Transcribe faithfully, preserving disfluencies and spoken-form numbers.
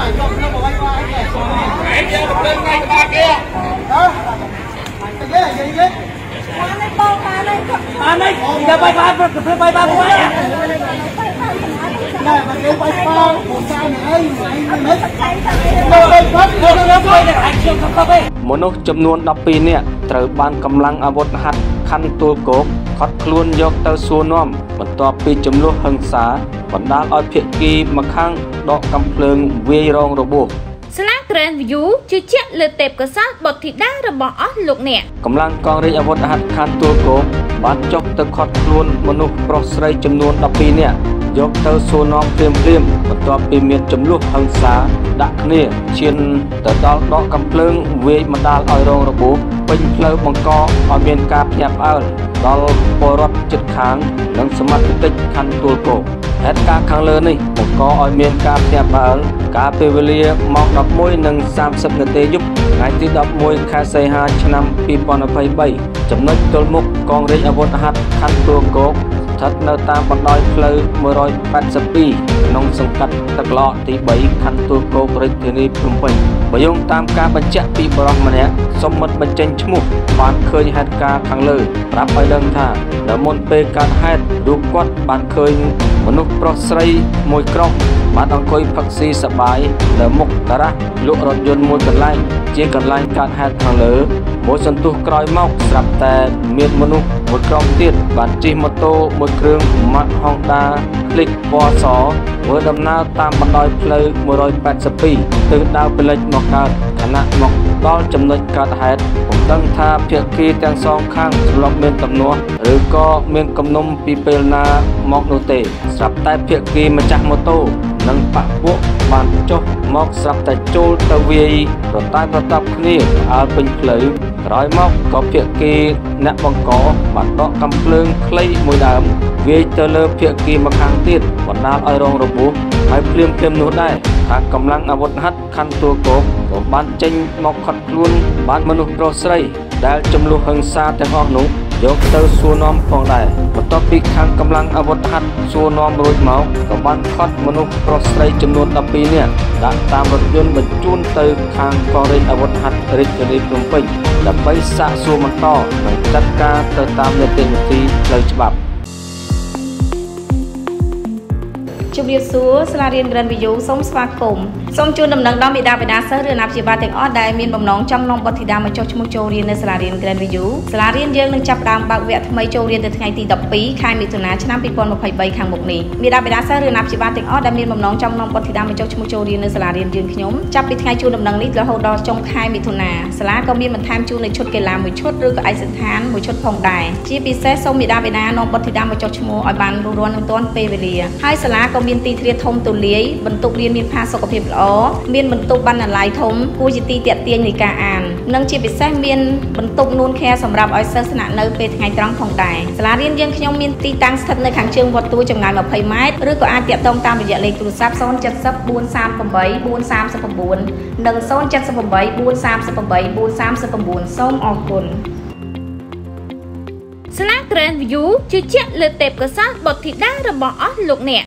Aneh, tidak baik-baik, baik-baik apa ya? Nah, pakai baik-baik, bosan ai,មនុស្សចំនួនដប់ពីរនាក់ត្រូវបានកម្លាំងអាវុធហត្ថខណ្ឌទួលគោកខត់ខ្លួនយកទៅសួរនាំបន្ទាប់ពីចំនួនហិង្សាបណ្ដាលឲ្យភាគីម្ខាងដកកាំភ្លើងវាយរងរបួសស្លាក Grand View ជឿជាក់លើទេពកោសល្យបុត្រធីតារបស់អស់លោកអ្នកកម្លាំងកងរាជអាវុធហត្ថខណ្ឌទួលគោកបានចុះទៅខត់ខ្លួនមនុស្សប្រុសស្រីចំនួនដប់ពីរនាក់យកទៅសួរនាំព្រាមព្រាមបន្ទាប់ពីមានចំនួនហិង្សាដាក់គ្នាឈានទៅដល់ដកកាំភ្លើងវាយបណ្ដាលឲ្យរងរបួសពេញផ្លូវបង្កឲ្យមានការភ្ញាក់ផ្អើលដល់ពលរដ្ឋជិតខាងនិងសមាជិកខណ្ឌទួលគោកហេតុការណ៍ខាងលើនេះបង្កឲ្យមានការភ្ញាក់ផ្អើលកាលពេលវេលាម៉ោង ដប់មួយ និង សាមសិប នាទីយប់ថ្ងៃទី ដប់មួយ ខែសីហា ឆ្នាំ ពីរពាន់ยี่สิบสามចំណុចទល់មុខកងរាជអាវុធហត្ថខណ្ឌទួលគោកស្ថិតនៅតាមបណ្ដោយផ្លូវមួយរយแปดสิบสองក្នុងសង្កាត់ទឹកឡកទីបីខណ្ឌទួលគោករាជធានីភ្នំពេញបើយោងតាមការបញ្ជាក់ពីបរិសម្នាក់សុំមិត្តបញ្ចេញឈ្មោះបានឃើញហេតុការណ៍ខាងលើប្រាប់ឲ្យដឹងថានៅមុនពេលកើតហេតុរូបគាត់បានឃើញមនុស្សប្រុសស្រីមួយក្រុមបានអង្គុយផឹកស៊ីសប្បាយនៅមុខតារ៉ាសលក់រថយន្តមួយកន្លែងជាកន្លែងកើតហេតុខាងលើមួយសន្ទុះក្រោយមកស្រាប់តែមានមនុស្សមួយក្រុមទៀតបានជិះម៉ូតូមួយគ្រឿង Mazda Honda Click ពណ៌សធ្វើដំណើរតាមបណ្ដោយផ្លូវមួយរយแปดสิบสองទិសដៅផ្លិចមកកើតខណៈមកដល់ចំណុចកើតហេតុពុំដឹងថាភាគីទាំងសងខាងស្លប់មានទំនាស់ឬក៏មានគំនុំពីពេលណាមកនោះទេស្រាប់តែភាគីម្ចាស់ម៉ូតូនិងបពពួកបានចុះមកស្រាប់តែចូលទៅវាយប្រតែប្រតាប់គ្នាផ្អើលពេញផ្លូវក្រោយមកក៏ភាគីអ្នកបង្កបានដកកាំភ្លើងខ្លីមួយដើមវាយទៅលើភាគីម្ខាងទៀតបណ្ដាលឲ្យរងរបួសហើយភ្លាមភ្លាមនោះដែរខាងកម្លាំងអាវុធហត្ថខណ្ឌទួលគោកក៏បានចេញមកខត់ខ្លួនបានមនុស្សប្រុសស្រីដែលចំនួនហិង្សាទាំងអស់នោះយកទៅសួរនាំផងដែរបន្ទាប់ពីខាងកម្លាំងអាវុធហត្ថសួរនាំរួចមកក៏បានខត់មនុស្សប្រុសស្រីចំនួនដប់ពីរនាក់ដាក់តាមរថយន្តបញ្ជូនទៅខាងកងរាជអាវុធហត្ថរាជធានីភ្នំពេញដើម្បីសាកសួរបន្តនិងចាត់ការទៅតាមនីតិវិធីផ្លូវច្បាប់ជំរាបសួរសាលារៀន Grand View សូមស្វាគមន៍សូមជូនដំណឹងដល់មេដាបេដាសិស្សឬអាណាព្យាបាលទាំងអស់ដែលមានបំណងចង់នាំបុត្រធីតាមកចុះឈ្មោះចូលរៀននៅសាលារៀន Grand View សាលារៀនយើងនឹងចាប់ផ្ដើមបើកវគ្គថ្មីចូលរៀននៅថ្ងៃទី ដប់ពីរ ខែមិថុនាឆ្នាំ ពីរពាន់ยี่สิบสามខាងមុខនេះមេដាបេដាសិស្សឬអាណាព្យាបាលទាំងអស់ដែលមានបំណងចង់នាំបុត្រធីតាមកចុះឈ្មោះចូលរៀននៅសាលារៀនយើងខ្ញុំចាប់ពីថ្ងៃជូនដំណឹងនេះរហូតដល់ចុងខែមិថុនាសាលាក៏មានបន្ថែមជូននៅឈុតកីឡាមួយឈុតឬក៏ឯកសណ្ឋានមួយឈុតផងដែរជាពិសេសសូមមេដាបេដានាំបុត្រធីតាមកចុះឈ្មោះឲ្យបានរួសរាន់នឹងទាន់ពេលវេលាហើយសាលាក៏មានទីធ្លាធំទូលាយបន្ទប់រៀនមានផាសុកភាពល្អមានបន្ទប់បណ្ណាល័យធំគួរជាទីទាក់ទាញនៃការអាននិងជាពិសេសមានបន្ទប់នួនខែសម្រាប់ឲ្យសិស្សស្នាក់នៅពេលថ្ងៃត្រង់ផងដែរសាលារៀនយើងខ្ញុំមានទីតាំងស្ថិតនៅខាងជើងវត្តទួលចម្ងាយยี่สิบម៉ែត្រឬក៏អាចទាក់ទងតាមរយៈលេខទូរស័ព្ទ ศูนย์ เจ็ด ศูนย์ สี่ สาม แปด สี่ สาม สี่ 9 និង ศูนย์ เจ็ด แปด สี่ สาม แปด สี่ สาม สี่ 9 សូមអរគុណសាលា Grand View ជឿជាក់លើទេពកោសល្យបុត្រធីតារបស់អស់លោកអ្នក